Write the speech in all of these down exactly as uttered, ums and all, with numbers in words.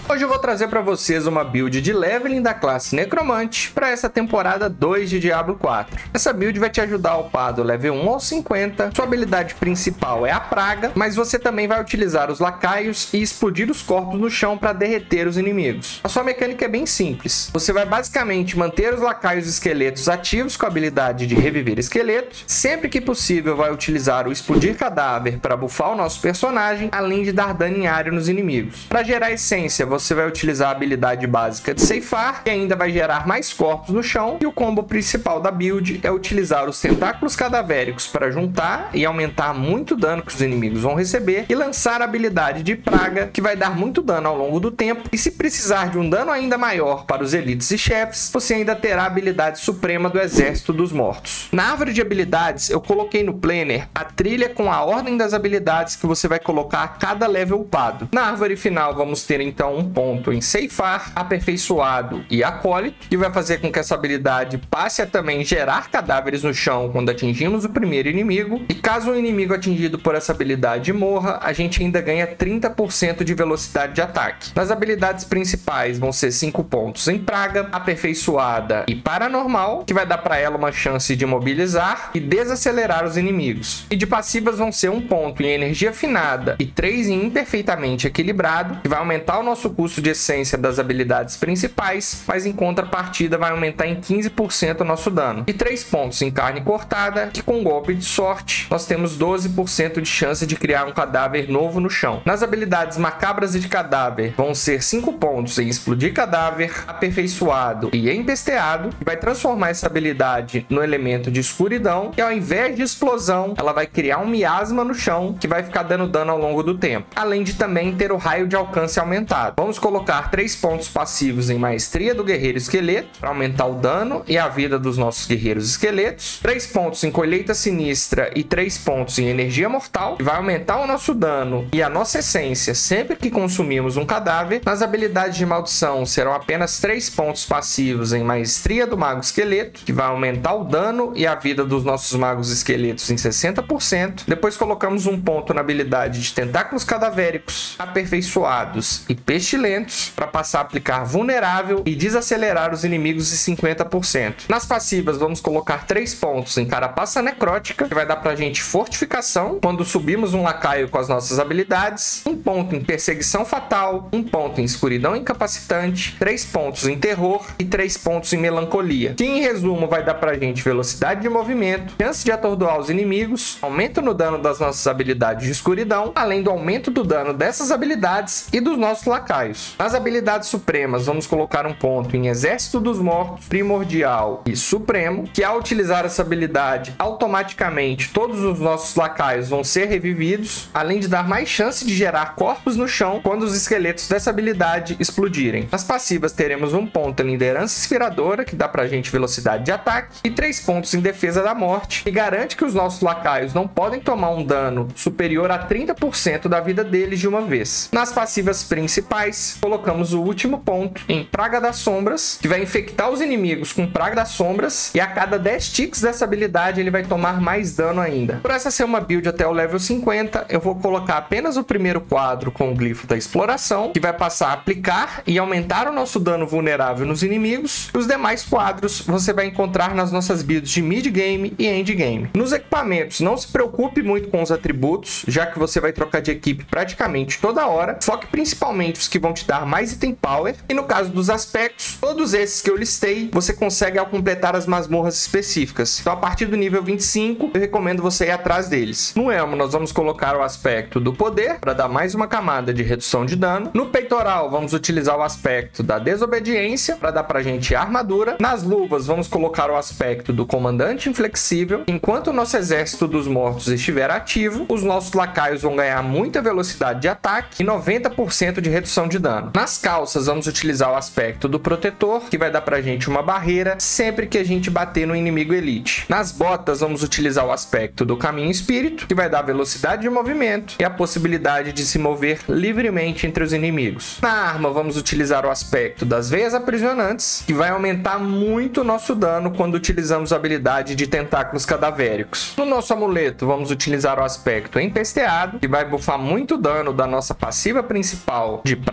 Hoje eu vou trazer para vocês uma build de leveling da classe Necromante para essa temporada dois de Diablo quatro. Essa build vai te ajudar a upar do level um ao cinquenta, sua habilidade principal é a praga, mas você também vai utilizar os lacaios e explodir os corpos no chão para derreter os inimigos. A sua mecânica é bem simples, você vai basicamente manter os lacaios esqueletos ativos com a habilidade de reviver esqueletos, sempre que possível vai utilizar o explodir cadáver para buffar o nosso personagem, além de dar dano em área nos inimigos. Para gerar essência, você vai utilizar a habilidade básica de ceifar, que ainda vai gerar mais corpos no chão, e o combo principal da build é utilizar os tentáculos cadavéricos para juntar e aumentar muito dano que os inimigos vão receber, e lançar a habilidade de praga, que vai dar muito dano ao longo do tempo, e se precisar de um dano ainda maior para os elites e chefes, você ainda terá a habilidade suprema do Exército dos Mortos. Na árvore de habilidades, eu coloquei no planner a trilha com a ordem das habilidades que você vai colocar a cada level upado. Na árvore final, vamos ter então um ponto em ceifar, aperfeiçoado e acólito, que vai fazer com que essa habilidade passe a também gerar cadáveres no chão quando atingimos o primeiro inimigo, e caso o inimigo atingido por essa habilidade morra, a gente ainda ganha trinta por cento de velocidade de ataque. Nas habilidades principais vão ser cinco pontos em praga, aperfeiçoada e paranormal, que vai dar para ela uma chance de imobilizar e desacelerar os inimigos. E de passivas vão ser um ponto em energia afinada e três em imperfeitamente equilibrado, que vai aumentar o nosso custo de essência das habilidades principais, mas em contrapartida vai aumentar em quinze por cento o nosso dano. E três pontos em carne cortada, que com golpe de sorte nós temos doze por cento de chance de criar um cadáver novo no chão. Nas habilidades macabras e de cadáver vão ser cinco pontos em explodir cadáver, aperfeiçoado e empesteado, que vai transformar essa habilidade no elemento de escuridão, e ao invés de explosão ela vai criar um miasma no chão que vai ficar dando dano ao longo do tempo, além de também ter o raio de alcance aumentado. Vamos colocar três pontos passivos em maestria do guerreiro esqueleto para aumentar o dano e a vida dos nossos guerreiros esqueletos, três pontos em colheita sinistra e três pontos em energia mortal, que vai aumentar o nosso dano e a nossa essência sempre que consumimos um cadáver. Nas habilidades de maldição serão apenas três pontos passivos em maestria do mago esqueleto, que vai aumentar o dano e a vida dos nossos magos esqueletos em sessenta por cento. Depois colocamos um ponto na habilidade de tentáculos cadavéricos, aperfeiçoados e pestilentos, para passar a aplicar vulnerável e desacelerar os inimigos em cinquenta por cento. Nas passivas vamos colocar três pontos em carapaça necrótica, que vai dar pra gente fortificação quando subimos um lacaio com as nossas habilidades, um ponto em perseguição fatal, um ponto em escuridão incapacitante, três pontos em terror e três pontos em melancolia, que em resumo vai dar pra gente velocidade de movimento, chance de atordoar os inimigos, aumento no dano das nossas habilidades de escuridão, além do aumento do dano dessas habilidades e dos nossos lacaios. Nas habilidades supremas vamos colocar um ponto em Exército dos Mortos, Primordial e Supremo, que ao utilizar essa habilidade automaticamente todos os nossos lacaios vão ser revividos, além de dar mais chance de gerar corpos no chão quando os esqueletos dessa habilidade explodirem. Nas passivas teremos um ponto em liderança inspiradora, que dá pra gente velocidade de ataque, e três pontos em defesa da morte, que garante que os nossos lacaios não podem tomar um dano superior a trinta por cento da vida deles de uma vez. Nas passivas principais colocamos o último ponto em praga das sombras, que vai infectar os inimigos com praga das sombras, e a cada dez ticks dessa habilidade ele vai tomar mais dano ainda. Por essa ser uma build até o level cinquenta, eu vou colocar apenas o primeiro quadro com o glifo da exploração, que vai passar a aplicar e aumentar o nosso dano vulnerável nos inimigos. Os demais quadros você vai encontrar nas nossas builds de mid-game e end-game. Nos equipamentos, não se preocupe muito com os atributos, já que você vai trocar de equipe praticamente toda hora. Foque principalmente os que vão te dar mais item power, e no caso dos aspectos, todos esses que eu listei você consegue ao completar as masmorras específicas. Então a partir do nível vinte e cinco eu recomendo você ir atrás deles. No elmo nós vamos colocar o aspecto do poder para dar mais uma camada de redução de dano. No peitoral vamos utilizar o aspecto da desobediência para dar pra gente armadura. Nas luvas vamos colocar o aspecto do comandante inflexível. Enquanto o nosso Exército dos Mortos estiver ativo, os nossos lacaios vão ganhar muita velocidade de ataque e noventa por cento de redução de dano. Nas calças vamos utilizar o aspecto do protetor, que vai dar pra gente uma barreira sempre que a gente bater no inimigo elite. Nas botas vamos utilizar o aspecto do caminho espírito, que vai dar velocidade de movimento e a possibilidade de se mover livremente entre os inimigos. Na arma vamos utilizar o aspecto das veias aprisionantes, que vai aumentar muito o nosso dano quando utilizamos a habilidade de tentáculos cadavéricos. No nosso amuleto vamos utilizar o aspecto empesteado, que vai buffar muito dano da nossa passiva principal de praga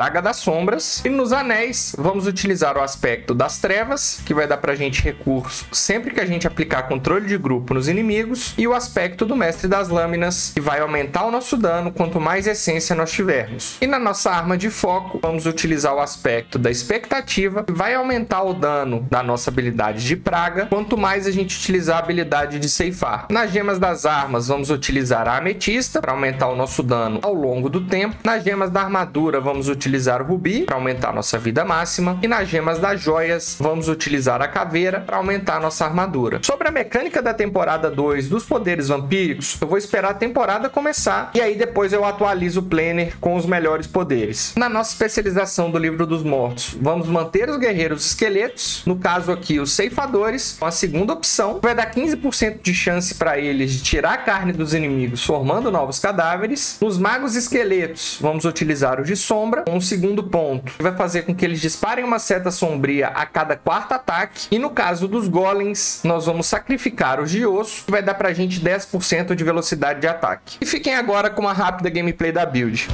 Praga das Sombras. E nos anéis, vamos utilizar o aspecto das trevas, que vai dar pra gente recurso sempre que a gente aplicar controle de grupo nos inimigos, e o aspecto do Mestre das Lâminas, que vai aumentar o nosso dano quanto mais essência nós tivermos. E na nossa arma de foco, vamos utilizar o aspecto da expectativa, que vai aumentar o dano da nossa habilidade de praga, quanto mais a gente utilizar a habilidade de ceifar. Nas gemas das armas, vamos utilizar a ametista, para aumentar o nosso dano ao longo do tempo. Nas gemas da armadura, vamos utilizar o rubi, para aumentar a nossa vida máxima. E nas gemas das joias, vamos utilizar a caveira, para aumentar a nossa armadura. Sobre a mecânica da temporada dois dos poderes vampíricos, eu vou esperar a temporada começar, e aí depois eu atualizo o planner com os melhores poderes. Na nossa especialização do Livro dos Mortos, vamos manter os guerreiros esqueletos, no caso aqui os ceifadores, com a segunda opção, vai dar quinze por cento de chance para eles de tirar a carne dos inimigos, formando novos cadáveres. Nos magos esqueletos, vamos utilizar o de sombra, com um segundo ponto, que vai fazer com que eles disparem uma seta sombria a cada quarto ataque. E no caso dos golems, nós vamos sacrificar os de osso, que vai dar pra gente dez por cento de velocidade de ataque. E fiquem agora com uma rápida gameplay da build.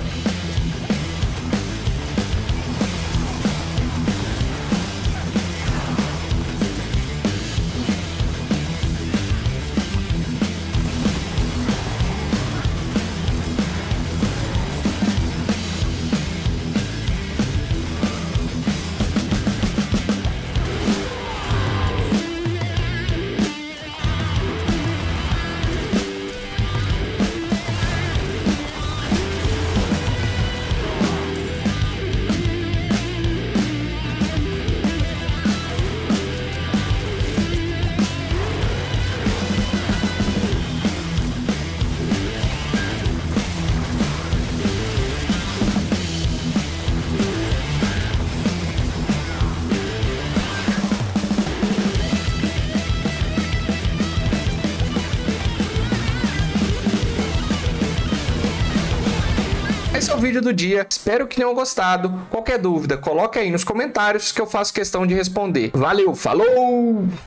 Esse é o vídeo do dia, espero que tenham gostado. Qualquer dúvida, coloque aí nos comentários que eu faço questão de responder. Valeu, falou!